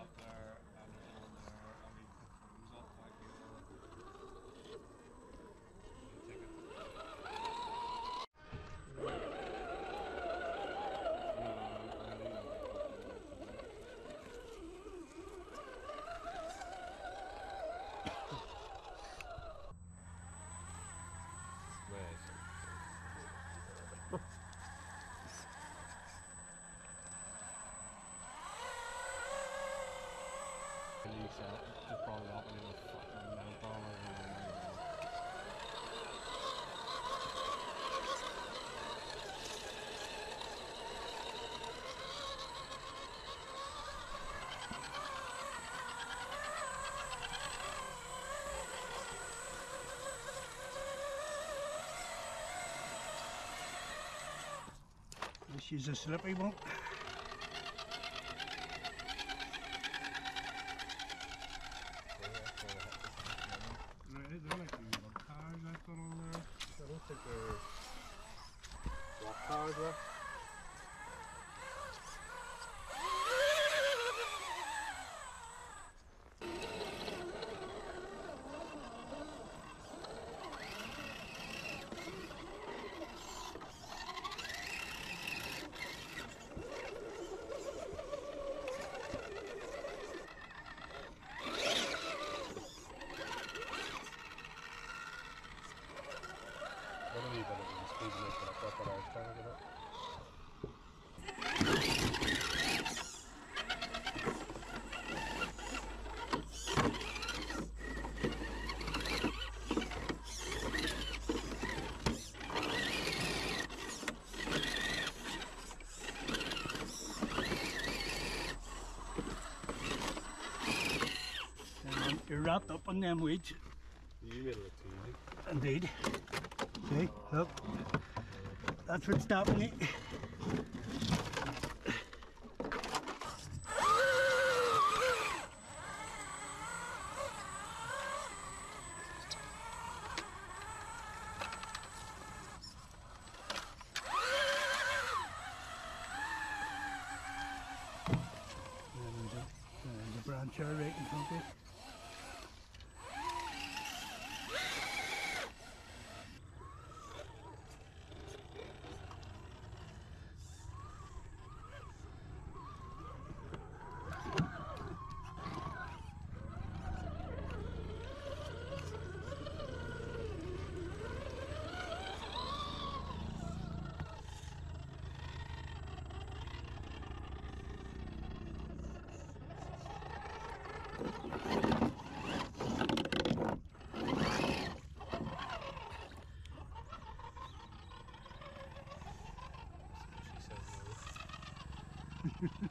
up there and there's one there and we put those up back here. Take it. Just brought it up and it was fucking mental. This is a slippery one. Right, they're like the rock cars I've got on there. I don't think they're rock cars though. I don't even know the speed limit, but I thought that I was trying to get up. You're wrapped up on them weeds. You made it look too easy. Indeed. See, look. That's what's stopping it. There's a branch there right in front of it. She says no.